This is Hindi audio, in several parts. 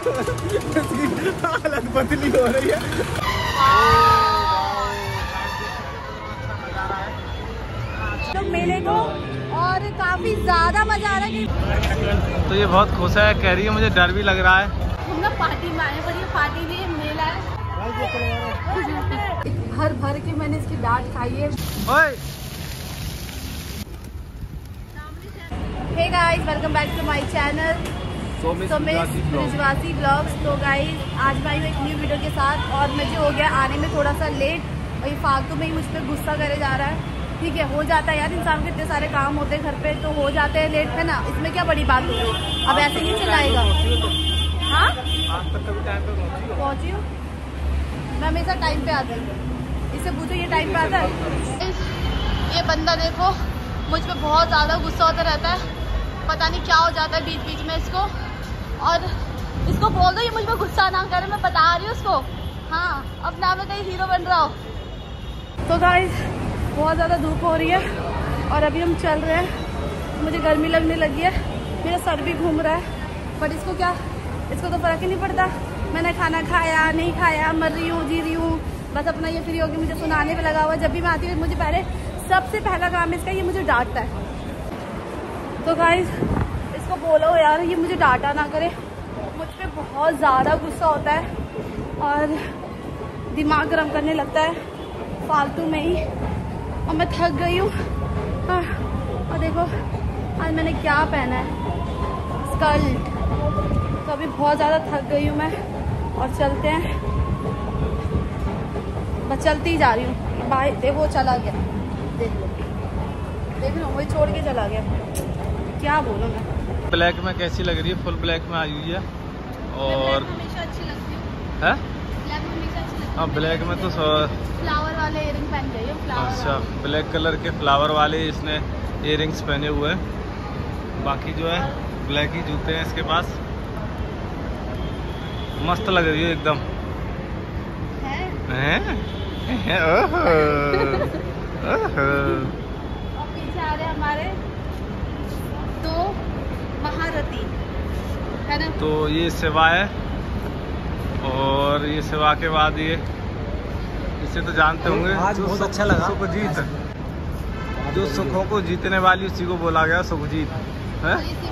हालत बदली हो रही है। तो मेले को और काफी ज्यादा मजा आ रहा है। तो ये बहुत खुश है, कह रही है मुझे डर भी लग रहा है। हम लोग पार्टी में आए, पर ये पार्टी नहीं मेला है। भर भर के मैंने इसकी डांट खाई है। Hey guys, welcome back to my channel Brijwasi blogs. तो गाइस आज मैं आई हूँ एक न्यू वीडियो के साथ, और मुझे हो गया आने में थोड़ा सा लेट, और ये फालतू में ही मुझ पर गुस्सा करे जा रहा है। ठीक है, हो जाता है यार, इंसान के इतने सारे काम होते हैं घर पे, तो हो जाते हैं लेट, है ना। इसमें क्या बड़ी बात हो गई, अब ऐसे ही चलाएगा। हाँ पहुँची हूँ मैं, हमेशा टाइम पे आती हूँ। इससे पूछो ये टाइम पे आता है। ये बंदा देखो मुझ पे बहुत ज़्यादा गुस्सा होता रहता है, पता नहीं क्या हो जाता है बीच बीच में इसको। और इसको बोल दो ये मुझ पे गुस्सा ना करे, मैं बता रही हूँ उसको। हाँ, अपना में कहीं हीरो बन रहा हो। तो गाइस बहुत ज़्यादा धूप हो रही है, और अभी हम चल रहे हैं। मुझे गर्मी लगने लगी है, मेरा सर भी घूम रहा है, बट इसको क्या, इसको तो फ़र्क ही नहीं पड़ता। मैंने खाना खाया नहीं खाया, मर रही हूँ जी रही हूँ, बस अपना ये फ्री होकर मुझे सुनाने पे लगा हुआ है। जब भी मैं आती हूँ मुझे पहले सबसे पहला काम इसका, ये मुझे डांटता है। तो गाइस इसको बोलो यार ये मुझे डांटा ना करे, मुझ पे बहुत ज़्यादा गुस्सा होता है और दिमाग गर्म करने लगता है फालतू में ही। और मैं थक गई हूँ। और देखो आज मैंने क्या पहना है, स्कर्ट। तो अभी बहुत ज़्यादा थक गई हूँ मैं, और चलते हैं। बस चलती ही जा रही हूँ। भाई देखो वो चला गया, देख लो वही छोड़ के चला गया। क्या बोलूँ मैं। ब्लैक में कैसी लग रही है? फुल ब्लैक में आई हुई है, और हमेशा अच्छी लगती है। है? ब्लैक में हमेशा अच्छी लगती है। हाँ ब्लैक में तो फ्लावर वाले इयररिंग पहन गई हो, फ्लावर। अच्छा, ब्लैक कलर के फ्लावर वाले इसने इयररिंग्स पहने हुए हैं। बाकी जो है ब्लैक ही जूते हैं इसके पास। मस्त लग रही है एकदम। हैं? ओहो ओहो। और पीछे आ रहे हमारे दो महारथी, है ना। तो ये सेवा है, और ये सेवा के बाद ये, इसे तो जानते होंगे, आज बहुत अच्छा लगा। सुखजीत, जो सुखों को जीतने वाली उसी को बोला गया सुखजीत है।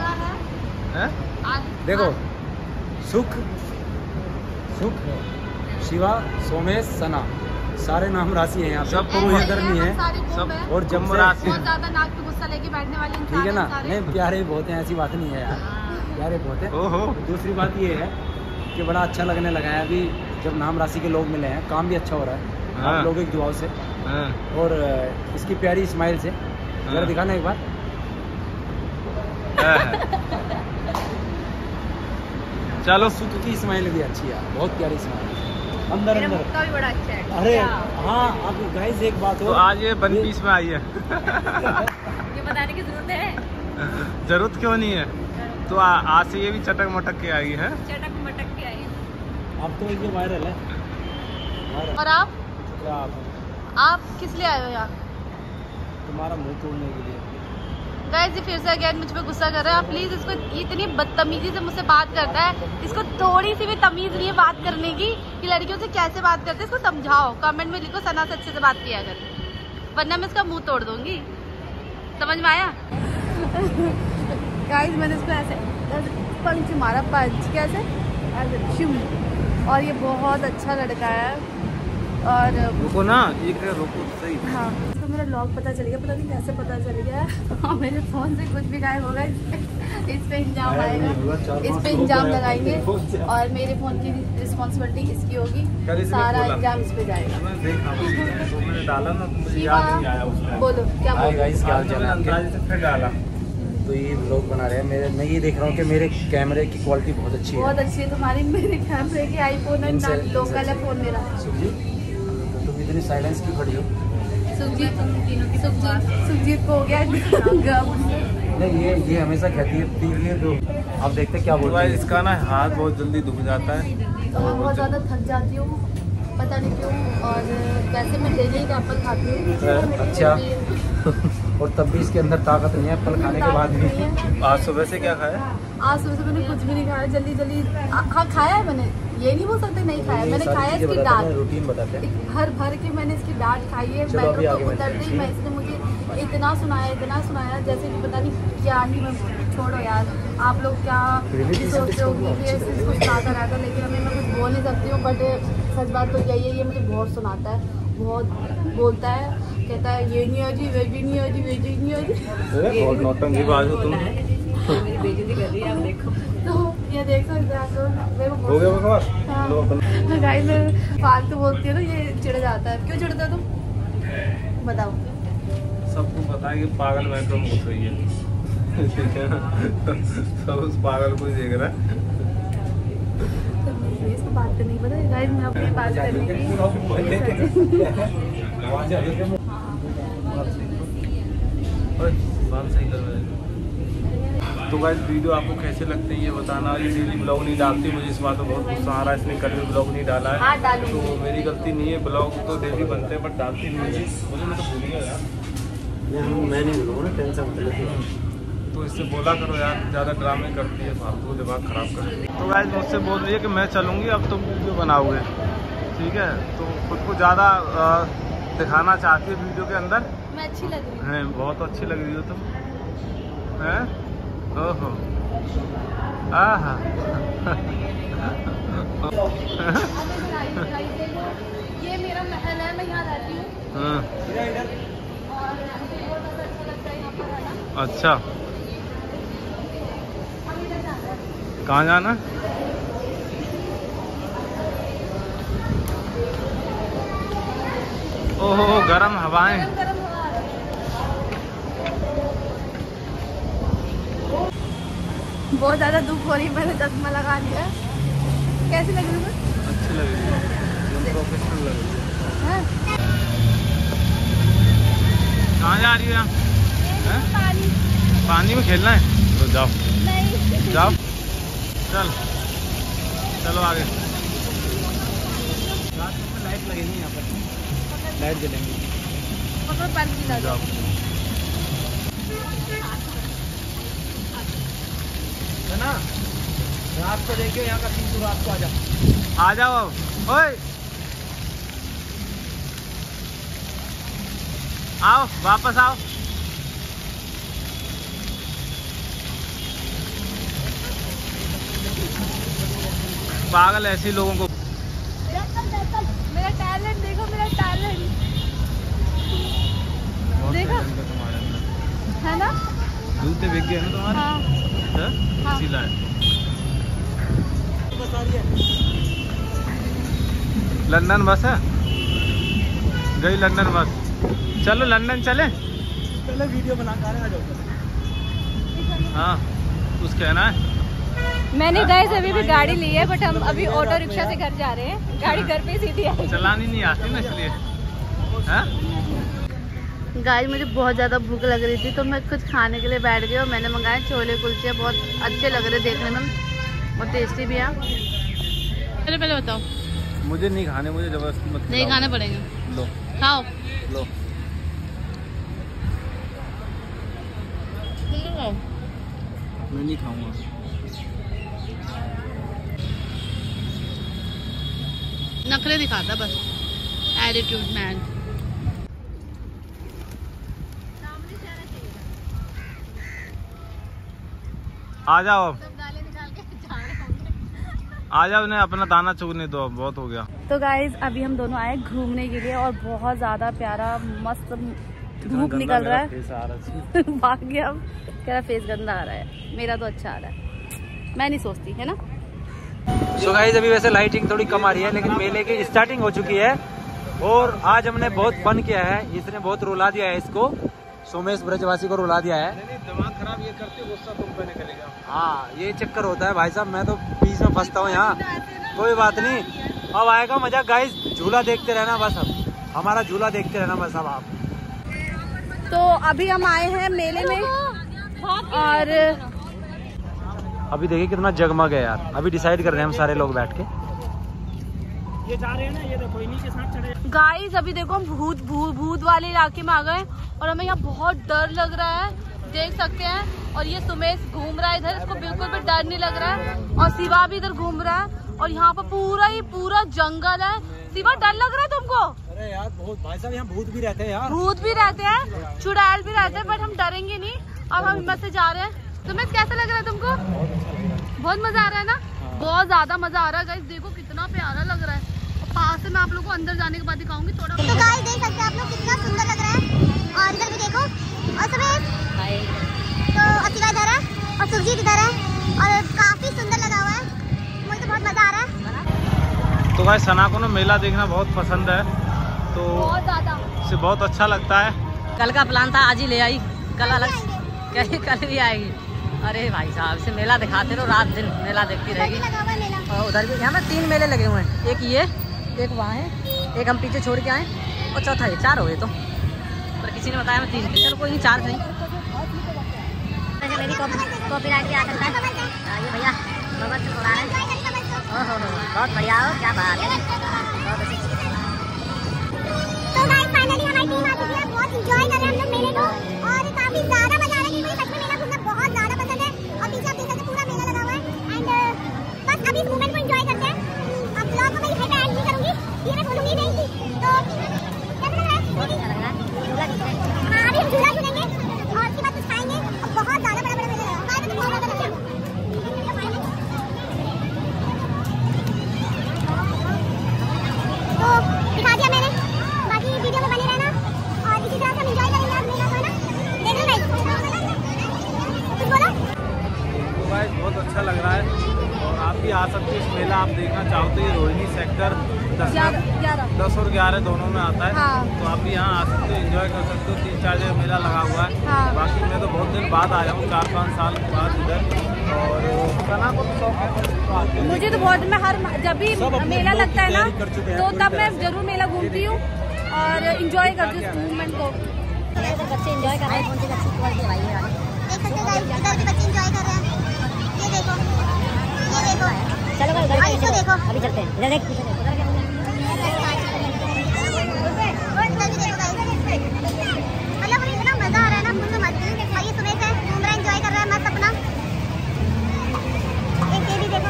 देखो सुख सुख शिवा सोमेश सना सारे नाम राशि है यहाँ पे, सब कोई इधर नहीं है, सब और जब जम्मू से राशि बहुत ज्यादा नाक पे गुस्सा लेके बैठने वाले इंसान ठीक है ना। सारे। नहीं प्यारे बहुत हैं, ऐसी बात नहीं है यार, प्यारे बहुत है। ओहो। दूसरी बात ये है कि बड़ा अच्छा लगने लगा है अभी जब नाम राशि के लोग मिले हैं, काम भी अच्छा हो रहा है आप लोगों की दुआओं से, और इसकी प्यारी स्माइल से। जरा दिखाना एक बार। चलो सुख की स्माइल भी अच्छी है, बहुत प्यारी स्माइल अंदर मेरा अंदर। मुक्का भी बड़ा अच्छा है। अरे हाँ, अब गाइस एक बात हो, तो आज ये वन पीस में आई है। ये बताने की जरूरत है? जरूरत क्यों नहीं है, तो आज से ये भी चटक मटक के आई है। चटक मटक के आई। अब तो ये वायरल है। और आप क्या आप किस लिए आए हो यहाँ? तुम्हारा मुंह तोड़ने के लिए। गाइस ये फिर से अगेन मुझ पे गुस्सा कर रहा है। आप प्लीज इसको, इतनी बदतमीजी से मुझसे बात करता है, इसको थोड़ी सी भी तमीज नहीं है बात करने की कि लड़कियों से कैसे बात करते हैं। इसको समझाओ, कमेंट में लिखो सना से अच्छे से बात किया कर, वरना मैं इसका मुंह तोड़ दूंगी। समझ में आया? गाइस मैंने इसको ऐसे पंच मारा, पंच कैसे ऐसे, और ये बहुत अच्छा लड़का है। और रुको ना, एक रुको सही। हाँ, इसको मेरा लॉग पता चल गया, पता नहीं कैसे पता चल गया। और मेरे फोन से कुछ भी गायब होगा, इस पे इंजाम आएगा, इस पे इंजाम लगाएंगे, और मेरे फोन की रिस्पॉन्सिबिलिटी इसकी होगी, सारा इंजाम इस पे जाएगा। मैंने डाला ना, तो मुझे याद नहीं आया बोलो क्या बोल। गाइस क्या हाल चाल है आपके? फिर डाला। तो ये व्लॉग बना रहे हैं मेरे, मैं ये देख रहा हूँ कि मेरे कैमरे की क्वालिटी बहुत अच्छी है। बहुत अच्छी है तुम्हारी, मेरे कैमरे की आईफोन है, लोकल है फोन मेरा। सुखजीत तुम इतनी साइलेंस क्यों खड़ी हो? सुखजीत सुखजीत को हो गया गम। नहीं ये हमेशा कहती है तो आप देखते क्या बोल रहे हैं। इसका ना हाथ बहुत जल्दी दुख जाता है, तो मैं बहुत ज़्यादा थक जाती हूँ, पता नहीं क्यों। और वैसे मैं डेली का एप्पल खाती हूँ। अच्छा और तब भी इसके अंदर ताकत नहीं है, फल खाने के बाद भी। आज सुबह से क्या खाया? आज सुबह से मैंने कुछ भी नहीं खाया, जल्दी हाँ खाया है मैंने, ये नहीं बोल सकते नहीं खाया, मैंने खाया इसकी डांट, रूटीन बताते हैं। हर भर के मैंने इसकी डांट खाई है। मेट्रो को उतरते ही मैं इसने मुझे इतना सुनाया जैसे कि पता नहीं क्या ही। मैं छोड़ो यार, आप लोग क्या सोचते हो कि कुछ सुनाता रहता, लेकिन अभी मैं कुछ बोल नहीं सकती हूँ। बट सच बात तो यही है, ये मुझे बहुत सुनाता है, बहुत बोलता है, कहता है ये नहीं आजी, वे भी नहीं आजी, वे भी नहीं आजी। बहुत नौटंकी बाज हो तुम। मेरी बेइज्जती कर रही है, आप देखो। तो ये देख सकते हैं आप, हो गया बकवास। हाँ गाइस, मैं फालतू बोलती हूँ ना, ये चिढ़ जाता है। क्यों चिढ़ते हो तुम, बताओ? सबको पता है कि पागल मैक्रो में घुस रही है, ठीक है ना? सब उस पागल को ही देख रहा है। इसको बात नहीं पता गाइस, मैं अपनी बात करने की बात सही कर रहे हैं। तो गाइस वीडियो आपको कैसे लगते हैं ये बताना। ये डेली ब्लॉग नहीं डालती, मुझे इस बात पर बहुत गुस्सा आ रहा है, इसने कल भी ब्लॉग नहीं डाला है। तो मेरी गलती नहीं है, ब्लॉग तो डेली बनते हैं बट डालती नहीं है मुझे। मैं तो भूल गया यार, मैं नहीं बोलूँगा ना, टेंशन। तो इससे बोला करो यार, ज़्यादा ड्रामे करती है, फालतू दिमाग खराब करती है। तो गाइस मुझसे बोल रही है कि मैं चलूँगी, अब तुम वीडियो बनाओगे, ठीक है? तो खुद को ज़्यादा दिखाना चाहती है वीडियो के अंदर। मैं अच्छी लग रही है, बहुत अच्छी लग रही हो तुम, हैं? ओहो, आहा। ये मेरा महल है, मैं यहाँ रहती हूँ। हाँ। और मुझे बहुत अच्छा लगता है यहाँ पर रहना। अच्छा, कहाँ जाना? ओहो, गरम हवाएं। गरम हवा आ रही है। बहुत ज़्यादा धूप हो रही है, मैंने चश्मा लगा लिया। कैसी लग रही है? अच्छी लग रही है, प्रोफेशनल लग रही है। कहाँ जा रही है? पानी में खेलना है तो जाओ। नहीं जाओ, चल चलो आगे। रात में लाइट लगेगी यहाँ पर, लाइट जलेंगी। जाओ। है ना, रात को देखियो यहाँ का सीन, तो रात को आ जाओ। ओए आओ, वापस आओ। पागल ऐसे लोगों को। मेरा टैलेंट देखो, मेरा टैलेंट देखो, है ना? जूते बिक गए ना तुम्हारे? हाँ। इसीलिए लंदन बस है, गई लंदन बस। चलो लंदन चले, पहले वीडियो बना कर आ जाओ। हाँ कुछ कहना है? मैंने गाइस अभी भी गाड़ी ली है, बट हम अभी ऑटो रिक्शा से घर जा रहे हैं। गाड़ी घर पे सीधी आई। चलानी नहीं आती ना इसलिए। गाइस मुझे बहुत ज़्यादा भूख लग रही थी, तो मैं कुछ खाने के लिए बैठ गई और मैंने मंगाए छोले कुलचे। बहुत अच्छे लग रहे देखने में, बहुत टेस्टी भी है। पहले बताओ। मुझे नहीं खाने, मुझे जबरदस्ती मत नहीं खाने पड़ेंगे। लो खाओ, लो। मैं नहीं खाऊंगा। नखरे दिखाता बस, एटीट्यूड मैन। आ जाओ, आ जाओ, उन्हें अपना दाना चुगने दो, बहुत हो गया। तो गाइज अभी हम दोनों आए घूमने के लिए और बहुत ज्यादा प्यारा मस्त धूप निकल रहा है। भाग गया, कह रहा फेस गंदा आ रहा है, मेरा तो अच्छा आ रहा है, मैं नहीं सोचती, है ना? सो गाइस अभी वैसे लाइटिंग थोड़ी कम आ रही है, लेकिन मेले की स्टार्टिंग हो चुकी है और आज हमने बहुत फन किया है। इसने बहुत रुला दिया है इसको, सोमेश ब्रजवासी को रुला दिया है। नहीं, दिमाग खराब ये करते, गुस्सा तुम पे निकलेगा। हाँ ये चक्कर होता है भाई साहब, मैं तो बीच में फंसता हूँ यहाँ। कोई बात नहीं, अब आएगा मजा गाइस, झूला देखते रहना बस, अब हमारा झूला देखते रहना बस। अब आप तो अभी हम आए हैं मेले में और अभी देखिए कितना जगमग है यार। अभी डिसाइड कर रहे हैं हम सारे लोग बैठ के। ये जा रहे हैं ना, ये देखो इन्हीं के साथ चढ़े। गाइस अभी देखो हम भूत वाले इलाके में आ गए और हमें यहाँ बहुत डर लग रहा है, देख सकते हैं। और ये सुमेश घूम रहा है इधर, इसको बिल्कुल भी डर नहीं लग रहा है। और शिवा भी इधर घूम रहा है और यहाँ पर पूरा जंगल है। शिवा डर लग रहा है तुमको? अरे यार बहुत, भाई साहब यहाँ भूत भी रहते हैं यार। भूत भी रहते हैं, चुड़ैल भी रहते हैं, बट हम डरेंगे नहीं। अब हम हिम्मत से जा रहे हैं। सुमेश कैसा लग रहा है तुमको? बहुत मजा आ रहा है ना? बहुत ज्यादा मजा आ रहा है गाइस, देखो कितना प्यारा लग रहा है। पास से मैं आप लोगों को अंदर जाने के बाद दिखाऊंगी थोड़ा। तो गाइस देख सकते हैं आप लोग कितना सुंदर लग रहा है। और इधर भी देखो, और सुमेश तो अतिवा इधर है और सुरजीत इधर है और काफी सुंदर लगा हुआ है। मुझे तो बहुत मजा आ रहा है। तो गाइस सना को ना मेला देखना बहुत पसंद है, तो बहुत ज्यादा इसे बहुत अच्छा लगता है। कल का प्लान था, आज ही ले आई, कल अलग कल भी आएगी। अरे भाई साहब इसे मेला दिखाते रहो, रात दिन मेला देखती रहेगी। और उधर भी यहाँ में 3 मेले लगे हुए हैं, एक ये, एक वहाँ है, एक हम पीछे छोड़ के आए और चौथा ये, 4 हो गए। तो पर किसी ने बताया मैं 3 थे, चलो कोई नहीं 4 नहीं। मेरी कॉपीराइट भी आ सकता है। ये भैया बगल से उड़ा रहे हैं। ओहो बहुत बढ़िया हो, क्या बात है, बहुत अच्छी। तो गाइस फाइनली हमारी टीम आ चुकी है। बहुत एंजॉय कर रहे हैं हम लोग मेले को और काफी ज्यादा मजा आ रहा है। मुझे सच में मेला घूमना बहुत ज्यादा पसंद है। और पीछे आप देख सकते हैं पूरा मेला लगा हुआ है। एंड बस अभी इस मोमेंट को एंजॉय करते हैं। अब ब्लॉग को मैं यहीं पे एंड नहीं करूंगी, ये मैं बोलूंगी नहीं थी। तो कैसा लग रहा है? हाँ अभी हम झूला झूलेंगे और उसके बाद कुछ खाएंगे और बहुत ज्यादा बड़ा मेला लगा है। तो बहुत ज्यादा लगा है। तो दिखा दिया मैंने, बाकी वीडियो में बने रहना और इसी तरह से हम एंजॉय करेंगे आज मेला को, है ना? देख लो गाइस, कुछ बोलो। तो गाइस बहुत अच्छा लग रहा है और आप भी आ सकते हो इस मेला, आप देखना चाहो तो। ये रोहिणी सेक्टर 10 और 11 दोनों में आता है। हाँ। तो आप भी यहाँ आ सकते हो, एंजॉय कर सकते हो। 3-4 जगह मेला लगा हुआ है। हाँ। बाकी मैं तो बहुत दिन बाद आया हूँ, 4-5 साल के बाद इधर। और सना को तो शौक है, मुझे तो बहुत, मैं हर जब भी मेला लगता है ना तो तब मैं जरूर मेला घूमती हूँ और एंजॉय करती हूँ इस मूवमेंट को। बच्चे एंजॉय कर रहे हैं, कौन सी अच्छी क्वालिटी है भाई ये वाली। देख सकते हो गाइस, इधर भी बच्चे एंजॉय कर रहे हैं। ये देखो, ये देखो। चलो भाई और इसको देखो, अभी चलते हैं, इधर देख, इधर इधर भी देखो गाइस। मतलब हमें इतना मजा आ रहा है ना, पूछो मत। और ये सुमेश है, घूम रहा है, एंजॉय कर रहा है मस्त अपना। एक ये भी देखो,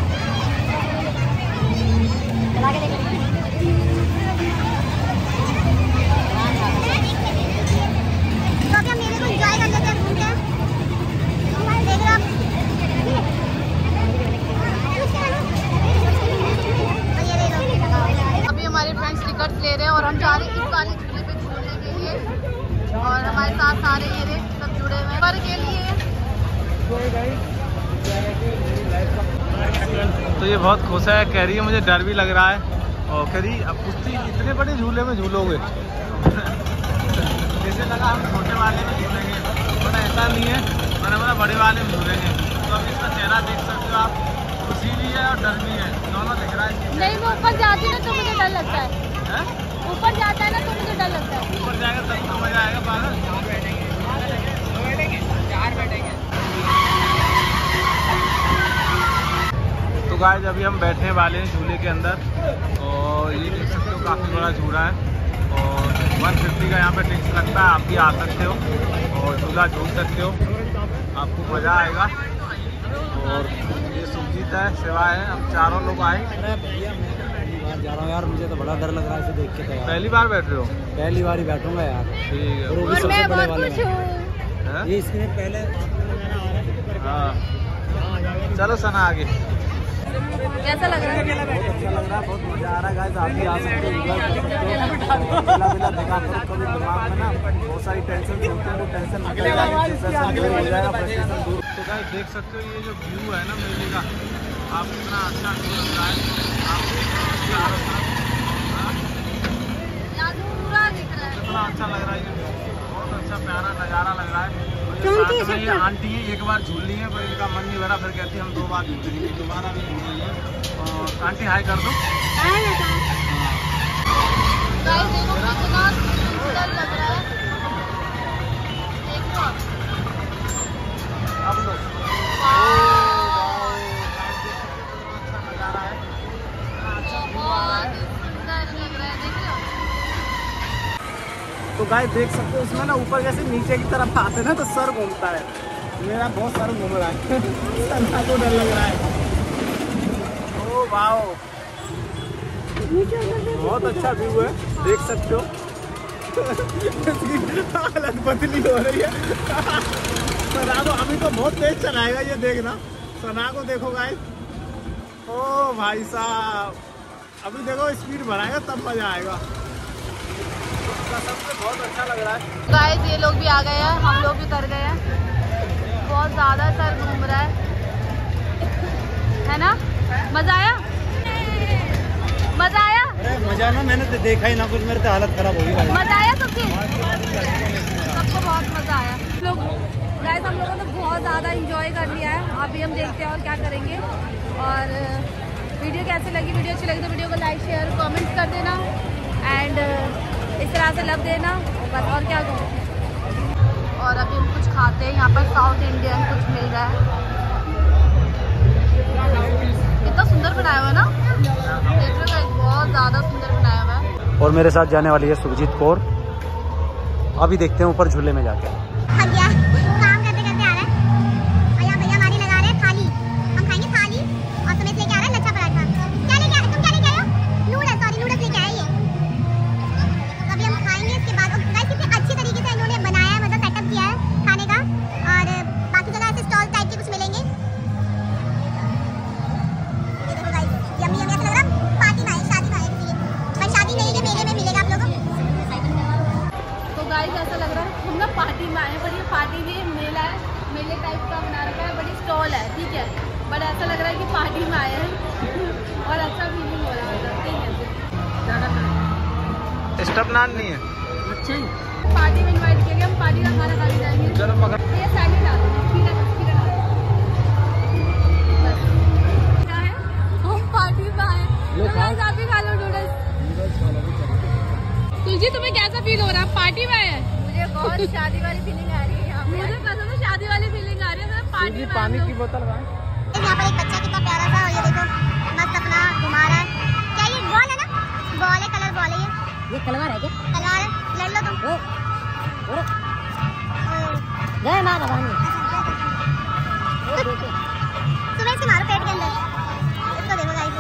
चला के देखो। तो अभी हम मेले को एंजॉय कर लेते हैं, घूमते हैं। देख रहे हो आप? और ये देखो, अभी हमारे फ्रेंड्स टिकट ले रहे हैं और हम जा रहे हैं इस वाले झूले पे झूलने के लिए। और हमारे साथ सारे ये सब जुड़े हुए हैं पर के लिए। तो ये बहुत खुश है, कह रही है मुझे डर भी लग रहा है। और कह रही अब पूछती इतने बड़े झूले में झूलोगे? जैसे लगा हम छोटे वाले में झूलेंगे, पर ऐसा नहीं है, मैंने बोला बड़े वाले में झूलेंगे। तो अब इसका चेहरा देख सकते हो आप, खुशी भी है और डर भी है, दोनों दिख रहा है। नहीं मैं ऊपर जाती ना तो मुझे डर लगता है। ऊपर जाता है ना तो मुझे डर लगता है। ऊपर जाएगा तब तो मजा आएगा। पागल तो गाइस अभी हम बैठने वाले हैं झूले के अंदर और ये देख सकते हो काफ़ी बड़ा झूला है और 150 का यहाँ पे टिकट लगता है। आप भी आ सकते हो और झूला झूल सकते हो, आपको मज़ा आएगा। और ये सुरजीत है, शिवा है, हम चारों लोग आए। अरे भैया मैं पहली बार जा रहा हूँ यार, मुझे तो बड़ा डर लग रहा है इसे देख के। तो यार पहली बार बैठ रहे हो? पहली बार ही बैठूंगा यार। ठीक है। और वो भी और सबसे मैं बड़े बहुत वाले खुश में। हूँ। ये इसके पहले हाँ चलो सना आगे। कैसा लग रहा है? बहुत अच्छा लग रहा है, बहुत मजा आ रहा है गाइस। आप भी आ सकते हो, एंजॉय कर सकते हो। मेला दिखा करो, कभी दिमाग में ना बहुत सारी टेंशन होती है, वो टेंशन निकल जाएगी, जैसे दूर हो जाएगा, फ्रस्ट्रेशन दूर। तो गाइस देख सकते हो ये जो व्यू है ना मेले का, आप कितना अच्छा व्यू लग रहा है। आप पूरा दिख रहा है, कितना अच्छा लग रहा है, ये बहुत अच्छा प्यारा नज़ारा लग रहा है। ये आंटी है, एक बार झूल ली है पर इनका मन नहीं भरा, फिर कहती हम 2 बार झूलेंगे, दोबारा भी झूलेंगे। और आंटी हाय कर दो। गाइस देखो कितना सुंदर लग रहा है, देखो अब लो बहुत तो गाइस देख सकते हो इसमें ना ऊपर जैसे नीचे की तरफ आते हैं ना तो सर घूमता है। मेरा बहुत सर घूम रहा है सन्ना को डर लग रहा है। ओ वाओ, बहुत अच्छा व्यू है, देख सकते हो। हालत बदली हो रही है। सना को अभी तो बहुत तेज चलाएगा ये, देखना सना को देखो गाइस। ओ भाई साहब, अभी देखो स्पीड बढ़ाएगा तब मजा आएगा। सबसे बहुत अच्छा लग रहा है। गाइस ये लोग भी आ गए हैं, हम लोग भी उतर गए हैं। बहुत ज्यादा सर घूम रहा है ना? मजा आया? मजा आया? अरे मजा ना, मैंने तो देखा ही ना कुछ, मेरे तो हालत खराब होगी। मजा आया सबकी? सबको बहुत मजा आया। लोग गाइस हम लोगों ने बहुत ज़्यादा इंजॉय कर लिया है। अभी हम देखते हैं और क्या करेंगे। और वीडियो कैसे लगी? वीडियो अच्छी लगी तो वीडियो को लाइक शेयर कमेंट कर देना एंड इस तरह से लब देना बस, और क्या करूँ। और अभी हम कुछ खाते हैं, यहाँ पर साउथ इंडियन कुछ मिल रहा है। कितना सुंदर बनाया हुआ है ना, देख रहे हो, बहुत ज़्यादा सुंदर बनाया हुआ है। और मेरे साथ जाने वाली है सुखजीत कौर। अभी देखते हैं ऊपर झूले में जाके। काम करते करते आ रहा है और यहाँ भैया हमारी लगा रहे हैं थाली। हम खाएंगे थाली और सुमित लेके आ रहा है लच्छा पराठा। क्या लेके आ रहे? तुम क्या लेके आए हो? नूडल्स, सॉरी नूडल्स लेके आए ये। तो अभी हम खाएंगे, इसके बाद गाइस कितनी अच्छी तरीके से इन्होंने बनाया है, मतलब सेटअप किया है खाने का। और बाकी जगह ऐसे स्टॉल टाइप के कुछ मिलेंगे। ये देखो गाइस, यम्मी यम्मी, ऐसा लग रहा है पार्टी में आए, शादी में आए किसी के। पर शादी नहीं, ये मेले में मिलेगा आप लोगों को। तो गाइस ऐसा लग रहा है हम ना पार्टी में आए, बट ये पार्टी भी मेला है, मेले टाइप का बना रखा है, बड़ी स्टॉल है, ठीक है। बट ऐसा लग रहा है कि पार्टी में आए हैं और अच्छा फीलिंग हो रहा है, ठीक है। स्टफ नान नहीं है, अच्छा ही पार्टी में इनवाइट किया गया, हम पार्टी का खाना खाने जाएंगे। चलो मगर ये सैलेड आ खीरा बस। क्या है, हम पार्टी में आए तो गाइस आप भी खा लो नूडल्स। तुलसी तुम्हें कैसा फील हो रहा है? पार्टी में आए हैं। मुझे बहुत शादी वाली फीलिंग आ रही है यहाँ पे। मुझे पसंद है, शादी वाली फीलिंग आ रही है, पार्टी में। पानी की बोतल है यहाँ पर एक बच्चा कितना प्यारा सा, और ये देखो मस्त अपना घुमा रहा है। क्या ये बॉल है ना? बॉल है, कलर बॉल है ये तलवार है क्या? तलवार है, लड़ लो तुम। जय माता रानी। तुम्हें इससे मारो पेट के अंदर, इसको देखो गाइस।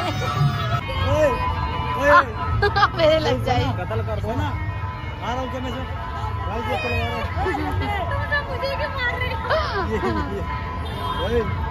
मेरे लग जाए, कत्ल कर दो ना। आ रहा हूँ क्या मैं से? भाई ये तलवार है। तुम सब मुझे क्यों मार रहे हो?